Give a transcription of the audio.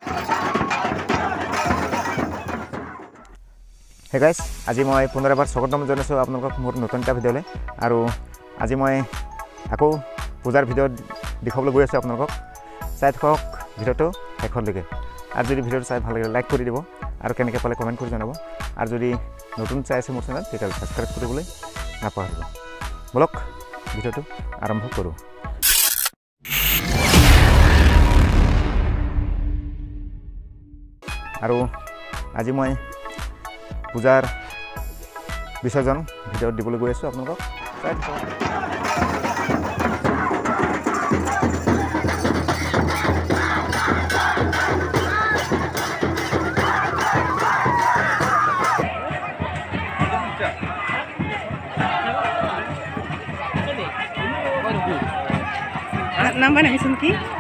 Hey guys, আজি মই পুনৰ এবাৰ স্বাগতম জনাইছোঁ আপোনালোকক মোৰ নতুন এটা ভিডিঅ'লৈ। আৰু আজি মই আকৌ পূজাৰ ভিডিঅ' দেখাবলৈ গৈ আছোঁ আপোনালোকক। চাই থাকক ভিডিঅ'টো শেষলৈকে। আৰু যদি ভিডিঅ'টো চাই ভাল লাগে লাইক কৰি দিব আৰু কেনেকৈ পালে কমেণ্ট কৰি জনাব। আৰু যদি নতুন চাই আছে মোৰ চেনেল তেতিয়াহ'লে ছাবস্ক্ৰাইব কৰিবলৈ নাপাহৰিব। বলক ভিডিঅ'টো আৰম্ভ কৰোঁ। আৰু আজি মই পূজাৰ বিসৰ্জন ভিডিঅ' দিবলৈ গৈ আছোঁ আপোনালোকক। চাই থাকক। Nambah nangis ki?